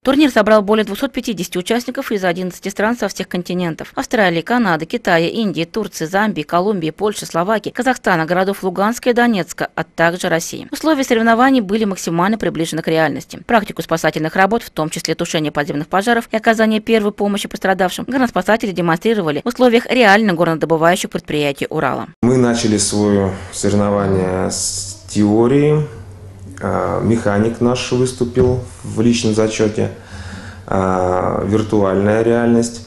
Турнир собрал более 250 участников из 11 стран со всех континентов: Австралии, Канады, Китая, Индии, Турции, Замбии, Колумбии, Польши, Словакии, Казахстана, городов Луганска и Донецка, а также России. Условия соревнований были максимально приближены к реальности. Практику спасательных работ, в том числе тушение подземных пожаров и оказание первой помощи пострадавшим, горноспасатели демонстрировали в условиях реально горнодобывающих предприятий Урала. Мы начали свое соревнование с теории. Механик наш выступил в личном зачете, виртуальная реальность,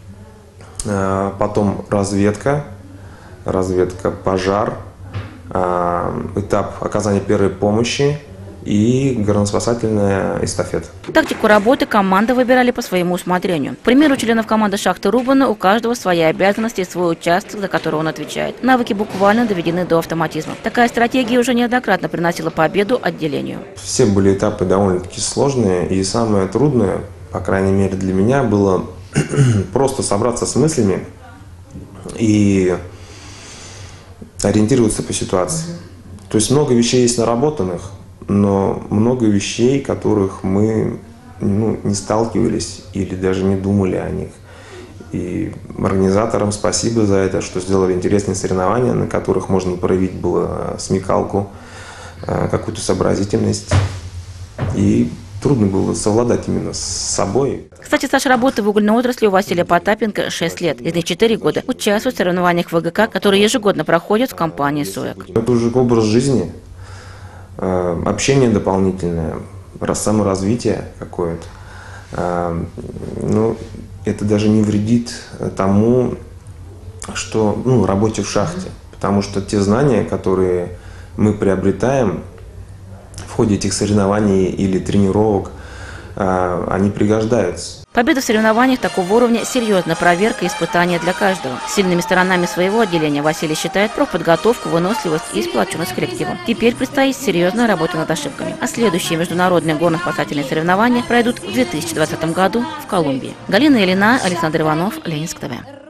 потом разведка, пожар, этап оказания первой помощи и горноспасательная эстафета. Тактику работы команды выбирали по своему усмотрению. К примеру, у членов команды шахты Рубана у каждого свои обязанности и свой участок, за который он отвечает. Навыки буквально доведены до автоматизма. Такая стратегия уже неоднократно приносила победу отделению. Все были этапы довольно-таки сложные, и самое трудное, по крайней мере для меня, было просто собраться с мыслями и ориентироваться по ситуации. То есть много вещей есть наработанных, но много вещей, которых мы не сталкивались или даже не думали о них. И организаторам спасибо за это, что сделали интересные соревнования, на которых можно проявить было смекалку, какую-то сообразительность. И трудно было совладать именно с собой. Кстати, стаж работы в угольной отрасли у Василия Потапенко 6 лет. Из них 4 года участвует в соревнованиях ВГК, которые ежегодно проходят в компании СОЭК. Это уже образ жизни. Общение дополнительное, саморазвитие какое-то. Это даже не вредит тому, что работе в шахте. Потому что те знания, которые мы приобретаем в ходе этих соревнований или тренировок, они пригождаются. Победа в соревнованиях такого уровня – серьезная проверка и испытание для каждого. Сильными сторонами своего отделения Василий считает профподготовку, выносливость и сплоченность коллектива. Теперь предстоит серьезная работа над ошибками. А следующие международные горно-спасательные соревнования пройдут в 2020 году в Колумбии. Галина Ильина, Александр Иванов, Ленинск ТВ.